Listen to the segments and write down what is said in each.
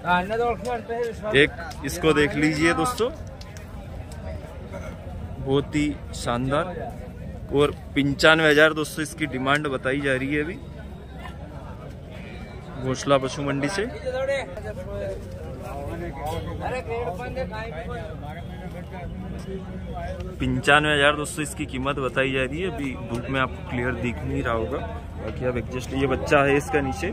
एक इसको देख लीजिए दोस्तों, बहुत ही शानदार, और 95,000 दोस्तों इसकी डिमांड बताई जा रही है अभी घोषला पशु मंडी से। 95,000 दोस्तों इसकी कीमत बताई जा रही है। अभी धूप में आपको क्लियर दिख नहीं रहा होगा, बाकी आप एडजस्ट, ये बच्चा है इसका नीचे।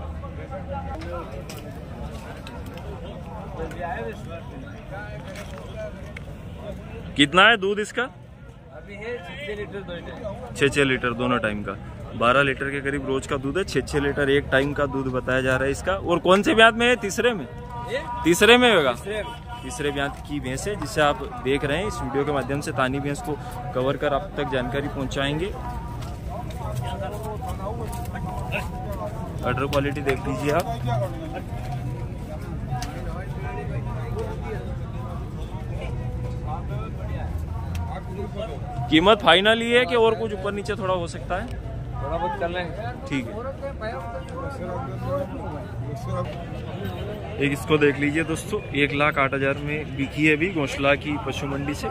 कितना है दूध इसका? अभी है 6 लीटर दोनों टाइम का, 12 लीटर के करीब रोज का दूध है। 6 लीटर एक टाइम का दूध बताया जा रहा है इसका। और कौन से ब्यात में है? तीसरे में होगा। तीसरे ब्यात की भैंस है जिसे आप देख रहे हैं। इस वीडियो के माध्यम से तानी भैंस को कवर कर आप तक जानकारी पहुंचाएंगे। अडर क्वालिटी देख लीजिए आप। कीमत फाइनल ही है कि और कुछ ऊपर नीचे थोड़ा हो सकता है? थोड़ा बहुत कर लेंगे। ठीक है। एक इसको देख लीजिए दोस्तों, 1,08,000 में बिकी है अभी घोषला की पशु मंडी से,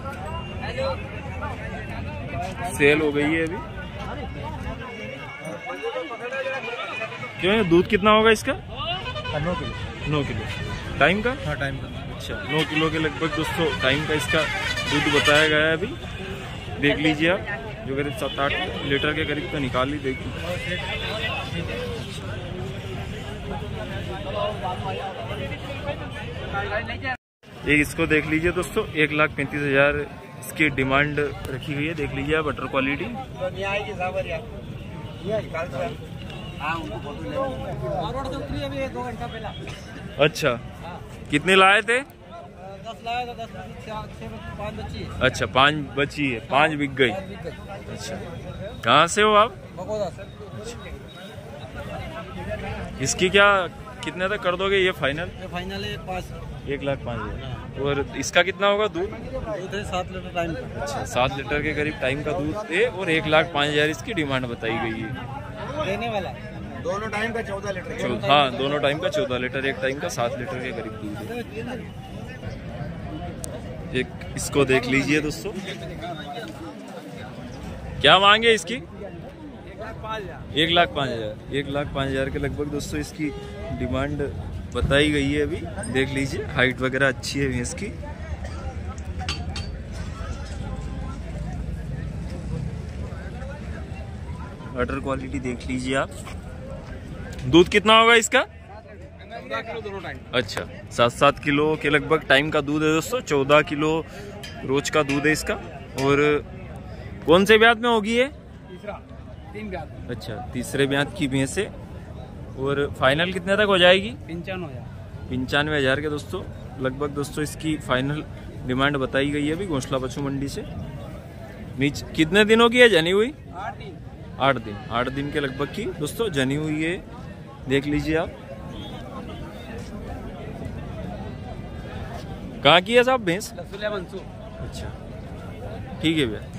सेल हो गई है अभी। क्यों है? दूध कितना होगा इसका? 9 किलो टाइम का। हाँ टाइम का। अच्छा, 9 किलो के लगभग दोस्तों टाइम का इसका दूध बताया गया है अभी। देख लीजिए आप, जो करीब 7-8 लीटर के करीब तो निकाल ही देगी। एक इसको देख लीजिए दोस्तों, 1,35,000 इसकी डिमांड रखी गई है। देख लीजिए आप, बटर क्वालिटी। अच्छा, कितने लाए थे? 10 लाया था, 10 5 बची है। अच्छा, 5 बची है, 5 बिक गई। अच्छा, कहाँ से हो आप? बगोदा से। इसकी क्या कितने तक कर दोगे ये फाइनल? ये फाइनल है 1,05,000। और इसका कितना होगा दूध? दूध है 7 लीटर टाइम का। अच्छा, 7 लीटर के करीब टाइम का दूध है और 1,05,000 इसकी डिमांड बताई गई है। देने वाला दोनों टाइम का 14 लीटर। हाँ, दोनों टाइम का 14 लीटर, एक टाइम का 7 लीटर के करीब दूध है। एक इसको देख लीजिए दोस्तों, क्या मांगे इसकी? 1,05,000। 1,05,000 के लगभग दोस्तों इसकी डिमांड बताई गई है अभी। देख लीजिए, हाइट वगैरह अच्छी है भैंस की। अडर क्वालिटी देख लीजिए आप। दूध कितना होगा इसका? 14 किलो दोनों टाइम। अच्छा, 7-7 किलो के लगभग टाइम का दूध है दोस्तों। 14 किलो रोज का दूध है इसका। और कौन से ब्यात में होगी ये? तीसरा, 3 ब्यात। अच्छा, तीसरे ब्यात की भैंस है। और फाइनल कितने तक हो जाएगी? 95,000 के दोस्तों लगभग दोस्तों इसकी फाइनल डिमांड बताई गई है अभी घोषला पशु मंडी से। नीचे कितने दिनों की है जनी हुई? 8 दिन के लगभग की दोस्तों जनी हुई है। देख लीजिए आप। कहाँ की है साहब भैंस? रसूलिया मंसूर। अच्छा, ठीक है भैया।